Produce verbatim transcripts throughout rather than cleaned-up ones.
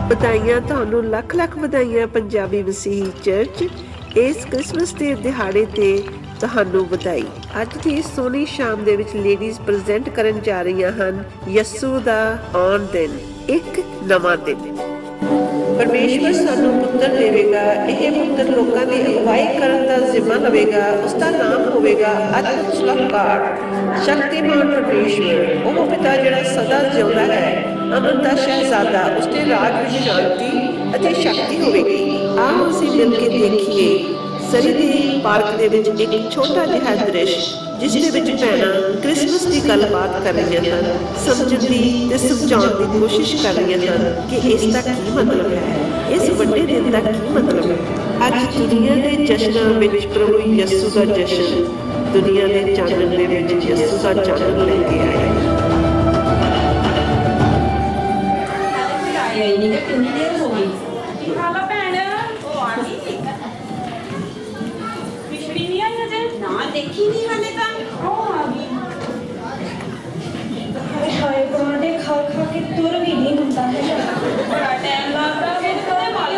ਵਧਾਈਆਂ ਤੁਹਾਨੂੰ ਲੱਖ ਲੱਖ ਵਧਾਈਆਂ ਪੰਜਾਬੀ ਮਸੀਹੀ ਚਰਚ ਇਸ ਕ੍ਰਿਸਮਸ ਦੇ ਦਿਹਾੜੇ ਤੇ ਤੁਹਾਨੂੰ ਵਧਾਈ। ਅੱਜ ਦੀ ਇਸ ਸੋਹਣੀ ਸ਼ਾਮ ਦੇ ਵਿੱਚ ਲੇਡੀਜ਼ ਪ੍ਰੈਜ਼ੈਂਟ ਕਰਨ ਜਾ ਰਹੀਆਂ ਹਨ ਯਸੂ ਦਾ ਆਉਣ ਦਿਨ, ਇੱਕ ਨਵਾਂ ਦਿਨ। परमेश्वर सानू पुत्र देवेगा, यह पुत्र लोगों की अगुवाई करने का जिम्मा लवेगा। उसका नाम होगा अद्भुत सलाहकार, शक्तिमान परमेश्वर, वह पिता जिहड़ा सदा जिउंदा है, अमन दा शहजादा। उसके राज में शांति अते शक्ति होगी। आओ असीं मिल के देखिए सरी दे पार्क दे विच एक छोटा जिहा दृश्य जिस दे विच भैणां क्रिसमस की गलबात कर रही हैं, समझण दी ते समझाउण दी कोशिश कर रही हैं कि इसका की मतलब है, इस वड्डे दिन का की मतलब है। अज दुनिया के जश्नां विच प्रभु यसू का जश्न, दुनिया के चानण दे विच यसू का चानण लेके आया। कितनी देर हो गई? देखी नहीं हाले तक। ओ आ गई। हाय हाय पराठे खा खा के तुर भी नहीं होता है। बड़ा टाइम लगता है तो वाला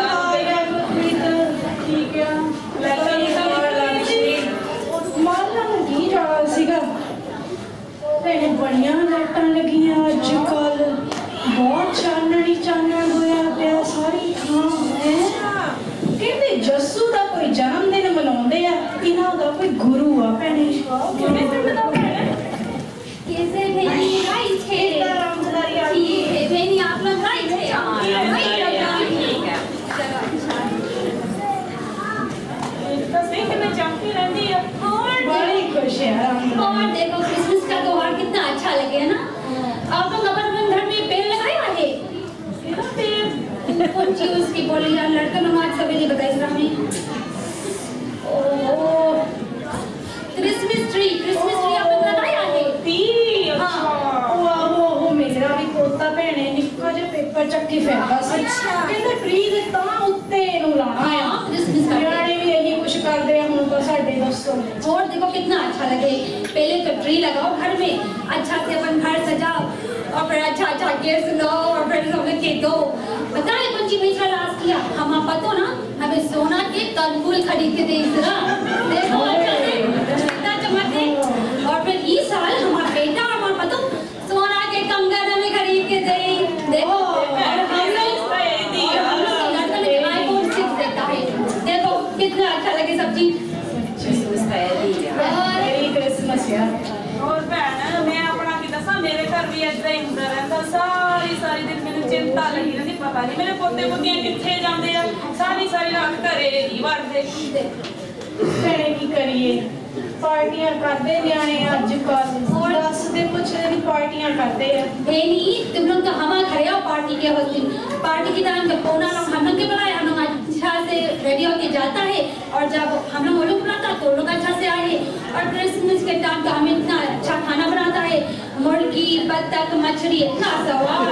ठीक है। लेकिन ये मार लगी मारना लगी जा सीगा। तेरे बढ़िया लाइटां लगियां अजकल, बहुत चाननी चानन होया पिया सारी थां है। कहते जस्सू दा कोई जन्मदिन मनाउंदे आ, इन्हां दा कोई गुरु आ भैणे। किने पिंड दा भैणे? कैसे भेनी राइट है रामदारी आ गई है भेनी, आप लोग राइट है। हां ठीक है चलो अच्छा। तो सही कि मैं चमकी रहती है और बड़ी खुश है। और देखो क्रिसमस का त्योहार कितना अच्छा लगे है ना। आप लोग अपने घर में पेड़ लगाए है? कितना पेड़? कौन सी उसकी बोली यार, लड़का नमाज सवेरे बताई इस्लाम में। Oh Christmas tree, Christmas tree आप लोग लगाया है? ती अच्छा। वाह वो मेरा भी पोता भैणे निक्का जिहा पेपर चक्की फेरदा सी। कहंदे ट्री दे तां उत्ते नु लाना है। क्रिसमस का यानी भी यही कुछ कर दे हम तो साडे दोस्तों। और देखो कितना अच्छा लगे। पहले तो ट्री लगाओ घर में, अच्छा से अपन घर सजाओ और फिर अच्छा अच्छा गिफ्ट लो और फिर सब लोग केक दो। पता है कौन सी मिसाल आज किया हम आप पता ना, हमें सोना के कनफूल खरीद के दे इतना देखो अच्छा है कितना चमकते। और फिर इस साल हमारा बेटा और हमारा पता सोना के कंगन हमें खरीद के दे देखो। और हम लोग लड़का ने आईफोन सिक्स देता है, देखो कितना अच्छा लगे सब चीज। मेरी क्रिसमस यार। और भैन मैं अपना की दसा मेरे घर भी ऐसा ही होता रहता, सारी सारी दिन मैंने चिंता लगी रहती, पता नहीं मेरे पोते पोतियां किथे जांदे आ, सारी सारी रात घरे नहीं वड़दे। भैने की करिए पार्टियां करते न्याणे अजकल दसदे पुछदे नहीं पार्टियां करते हैं। नहीं तुम लोग तो हमारे घर आओ पार्टी के वक्त पार्टी के टाइम पे कोना लोग हम लोग के बुलाए, हम लोग अच्छा से रेडी होके जाता है और जब हम लोग वो लोग बुलाता तो लोग अच्छा से आए। और क्रिसमस के टाइम तो हमें इतना अच्छा खाना बनाता है, मुर्गी बत्तख मछली इतना स्वाद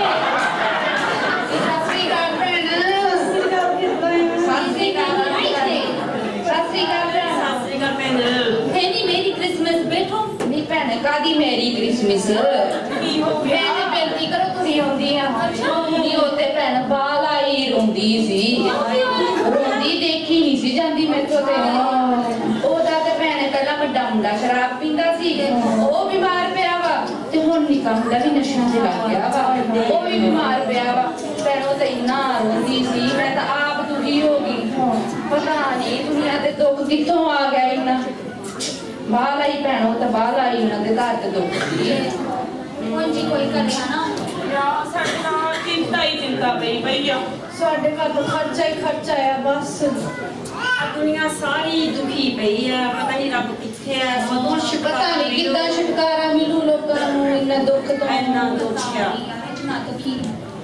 मेरी क्रिसमस बैठो नहीं भैन कादी मेरी क्रिसमस मैंने बेनती करो तुम आउंदी है। अच्छा नहीं होते भैन बाल आई रोंदी सी, रोंदी देखी नहीं सी जांदी मेरे को ते ओदा ते भैन पहला बड़ा मुंडा शराब पींदा सी, ओ बीमार पिया वा ते हुण निक्का मुंडा भी नशा ते लग गया वा, ओ भी बीमार पिया वा। भैन ओ ते इन्ना रोंदी सी, मैं तो आप दुखी हो गई। पता नहीं दुनिया ते दुख कित्थों आ गया इन्ना। बाल आई भैनों तो बाल आई उन्होंने घर तो दुख कौन जी कोई करेगा ना यार साडे नाल चिंता ही चिंता पई भैया, साडे घर तो खर्चा ही खर्चा है बस। दुनिया सारी दुखी पई है, पता नहीं रब किथे है, मनुष्य पता नहीं कितना छुटकारा मिलू लोकां नूं इन्ना दुख तो इन्ना दुख है इतना तो की।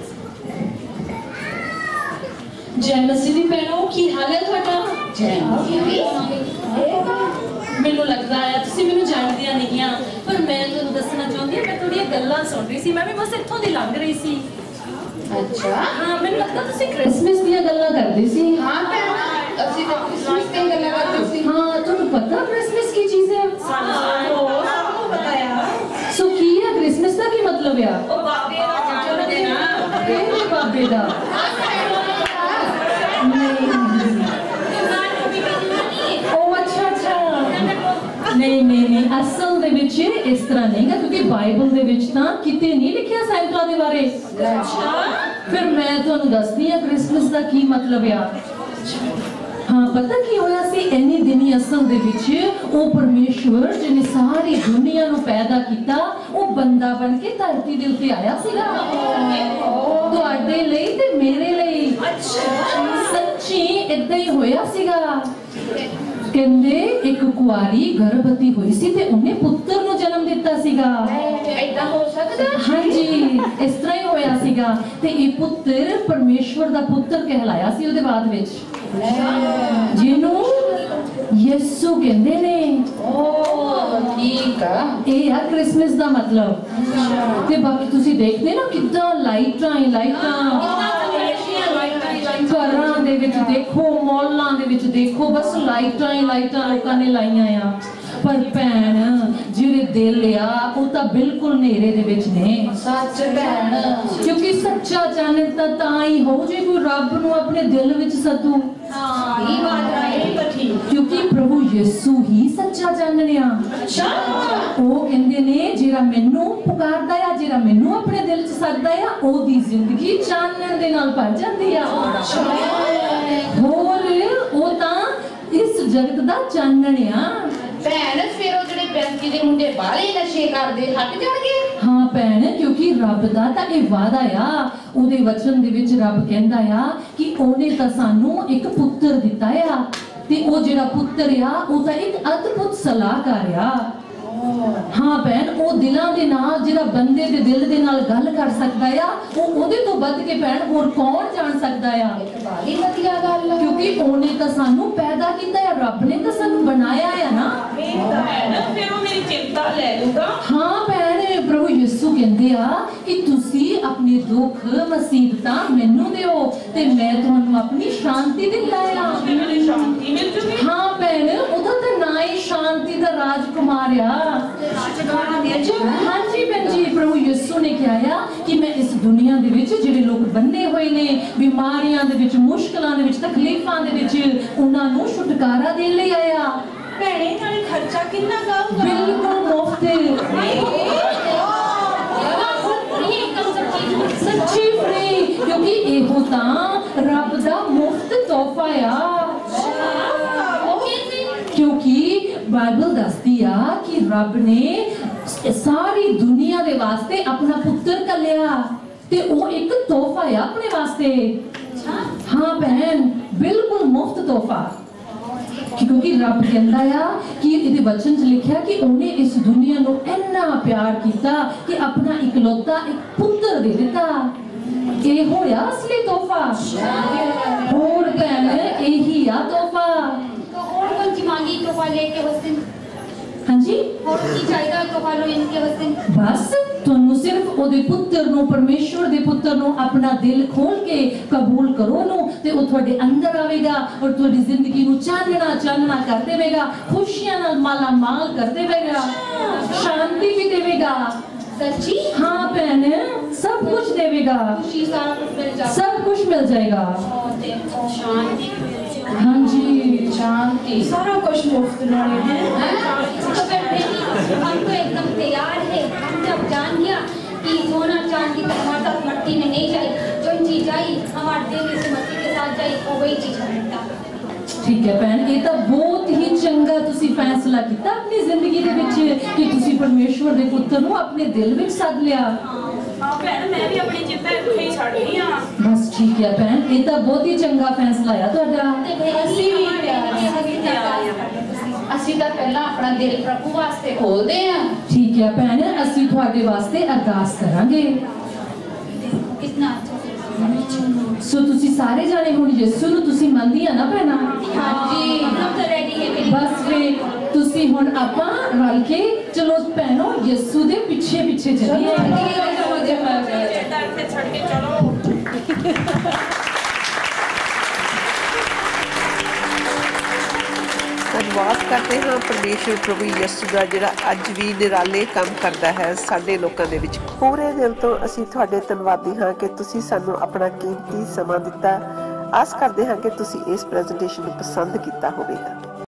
जय मसीह दी भैणों की हाल है ਤੁਹਾਡਾ? जय मसीह। ਮੈਨੂੰ ਲੱਗਦਾ ਹੈ ਤੁਸੀਂ ਮੈਨੂੰ ਜਾਣਦੀਆਂ ਨਹੀਂ ਆ, ਪਰ ਮੈਂ ਤੁਹਾਨੂੰ ਦੱਸਣਾ ਚਾਹੁੰਦੀ ਹਾਂ ਮੈਂ ਤੁਹਾਡੀਆਂ ਗੱਲਾਂ ਸੁਣ ਰਹੀ ਸੀ, ਮੈਂ ਵੀ ਬਸ ਇੱਥੋਂ ਦੀ ਲੰਘ ਰਹੀ ਸੀ। ਅੱਛਾ ਹਾਂ ਮੈਨੂੰ ਲੱਗਦਾ ਤੁਸੀਂ ਕ੍ਰਿਸਮਸ ਦੀਆਂ ਗੱਲਾਂ ਕਰਦੇ ਸੀ। ਹਾਂ ਭੈਣ ਅਸੀਂ ਤਾਂ ਕ੍ਰਿਸਮਸ ਦੀਆਂ ਗੱਲਾਂ ਕਰਦੇ ਸੀ। ਹਾਂ ਤੁਹਾਨੂੰ ਪਤਾ ਕ੍ਰਿਸਮਸ ਕੀ ਚੀਜ਼ ਹੈ? ਸਾਨੂੰ ਪਤਾ ਆ। ਸੋ ਕੀ ਹੈ ਕ੍ਰਿਸਮਸ ਦਾ ਕੀ ਮਤਲਬ ਆ? ਉਹ ਬਾਬੇ ਦਾ ਜਨਮ ਦਿਨ ਆ। ਕਿਹੜੇ ਬਾਬੇ ਦਾ? नहीं नहीं नहीं, असल दे विच इस तरह नहीं गा, क्योंकि बाइबल दे विच तां किते नहीं लिखिया सैंटा दे बारे। फिर मैं तुहानू दसदी हां क्रिसमस दा की मतलब आ। हाँ, पता की होया सी इन्नी दिनी असल दे विच ओ परमेश्वर जिन्हें सारी दुनिया नू पैदा कीता ओ बंदा बन के धरती दे उत्ते आया सीगा, तुहाडे लई ते मेरे लई। सच्ची इदां ही होया सीगा। कहंदे एक कुआरी गर्भवती हुई सी ते उन्हें पुत्र नू जन्म दिता सीगा। ऐदां हो सकदा? हाँ जी, इस तरह ही होया सीगा ते ये पुत्र परमेश्वर दा पुत्र कहलाया सी ओदे बाद विच, जिन्नू यीशु कहंदे ने। ओ ठीक आ, ये आ क्रिसमस दा मतलब। ते बाकी तुसी देखदे ना कितना लाइटां ही लाइटां, घरां दे विच देखो, मॉलां दे विच देखो, बस लाइटां ही लाइटां लोकां ने लाईयां आ। पर भैन जिहड़े दिल आ वो तां बिल्कुल नेरे दे विच ने। सच भैन, क्योंकि सच्चा चानण तां तां ही हो जे कोई रब नू अपने दिल विच सदू। हां ये बात है तो ठीक, क्योंकि प्रभु यीशु ही सच्चा चानण आ। अच्छा वो कहंदे ने जेड़ा मैनू पुकारदा आ, जेड़ा मैनू अपने दिल च सददा आ, ओदी जिंदगी चानण दे नाल भर जांदी आ। होर वो तां इस जगत दा चानण आ। भैन फिर वो जेडे पैंती दे मुंडे बाले नशे करदे हट जाणगे? हाँ भैन, क्योंकि रब दा तां इह वादा आ, ओदे वचन दे विच रब कहंदा आ कि ओने तां सानू एक पुत्र दिता आ ते ओ जेड़ा पुत्र आ ओ तां एक अद्भुत सलाहकार आ। हाँ भैन, ओ दिलां दे नाल जेड़ा बंदे दे दिल दे नाल गल कर सकदा आ, ओ ओदे तो वध के भैन होर कौन जान सकदा आ। बाली वधिया गल, क्योंकि ओने तां सानू पैदा कीता है, रब ने तां सानू बनाया है ना। फिर वो मेरी चिंता ले लूगा। हाँ भैन, प्रभु यीशु कहंदे आ कि तुसी अपने दुख मुसीबतां मैनू दिओ ते मैं तुहानू अपनी शांति दिंदा आ। शांति मिल जूगी। हाँ भैन, ओदा तां ना ही शांति दा राजकुमार आ। हाँ जी भैन जी, प्रभु यीशु ने कहा कि मैं इस दुनिया दे विच जिहड़े लोग बन्ने होए ने, बीमारियां दे विच, मुश्किलां दे विच, तकलीफां दे विच, उन्हां नू छुटकारा देण लई आया। भैणे नाले खर्चा कितना गाऊगा? बिल्कुल मुफ्त, सच्ची फ्री, क्योंकि इहो तां रब दा मुफ्त तोहफा आ। क्योंकि बाइबल दसदी आ कि रब ने सारी दुनिया दे वास्ते अपना पुत्र कल्लिया ते ओ एक तोहफा है अपने वास्ते। हाँ बहन, बिल्कुल मुफ्त तोहफा, क्योंकि रब कहंदा आ कि इहदे वचन च लिखिया कि उन्हें इस दुनिया नू इन्ना प्यार कीता कि अपना इकलौता एक पुत्र दे दिता। ये होया असली तोहफा। होर बहन, यही आ तोहफा। और कौन सी मांगी तोहफा लेके वस्ते? हाँ जी, और की चाहिदा तोहफा लो इनके वस्ते? बस तुहानू सिर्फ ओदे पुत्र नू, परमेश्वर दे पुत्र नू अपना दिल खोल के कबूल करो नू ते ओ तुहाडे अंदर आवेगा और तुहाडी जिंदगी नू चानना चानना कर देवेगा, खुशियां नाल माला माल कर देवेगा, शांति भी देवेगा। सच्ची? हाँ बहन, सब कुछ देवेगा, खुशी सारा कुछ मिल जाएगा, सब कुछ मिल जाएगा। शांति, हाँ जी, शांति, सारा कुछ मुफ्त नाले है। तो फिर बेटी हम तो एकदम तैयार है। हम जब जान गया कि सोना चांदी तो हमारे साथ मट्टी में नहीं जाए, जो चीज आई हमारे दिल से मट्टी के साथ जाए, वो वही चीज हमें। ठीक है भैन, ये तो बहुत ही चंगा तुसी फैसला किया अपनी जिंदगी दे विच कि तुसी परमेश्वर दे पुत्र नू अपने दिल विच सद लिया। हां भैन, मैं भी अपनी चिंता इत्थे ही छड़ दी हां। बस ठीक है भैन, ये तो बहुत ही चंगा फैसला है तुहाडा। ਅਸੀਂ ਵੀ ਪਿਆਰ ਅਸੀਂ ਤਾਂ ਪਹਿਲਾਂ ਆਪਣਾ ਦਿਲ ਪ੍ਰਭੂ ਵਾਸਤੇ ਖੋਲਦੇ ਆ। ठीक है भैन, ਅਸੀਂ ਤੁਹਾਡੇ ਵਾਸਤੇ ਅਰਦਾਸ ਕਰਾਂਗੇ। कितना अच्छा। सो तुसी सारे जाने हुण यीशु नू तुसी मंनदियां ना भैना? हाँ जी, हम तो रेडी है मेरी। बस फिर तुसी हुण आपां रल के चलो भैनो यीशु दे पीछे पीछे चलिए। इत्थे छड़ के चलो। ਧੰਨਵਾਦ ਕਰਦੇ ਹਾਂ ਪਰਮੇਸ਼ਰ ਪ੍ਰਭੂ ਯਿਸੂ ਦਾ, ਜਿਹੜਾ ਅੱਜ ਵੀ ਨਿਰਾਲੇ ਕੰਮ ਕਰਦਾ ਹੈ ਸਾਡੇ ਲੋਕਾਂ ਦੇ ਵਿੱਚ। ਪੂਰੇ ਦਿਲ ਤੋਂ ਅਸੀਂ ਤੁਹਾਡੇ ਧੰਨਵਾਦੀ ਹਾਂ ਕਿ ਤੁਸੀਂ ਸਾਨੂੰ ਆਪਣਾ ਕੀਮਤੀ ਸਮਾਂ ਦਿੱਤਾ। ਆਸ ਕਰਦੇ ਹਾਂ ਕਿ ਤੁਸੀਂ ਇਸ ਪ੍ਰੈਜੈਂਟੇਸ਼ਨ ਨੂੰ ਪਸੰਦ ਕੀਤਾ ਹੋਵੇਗਾ।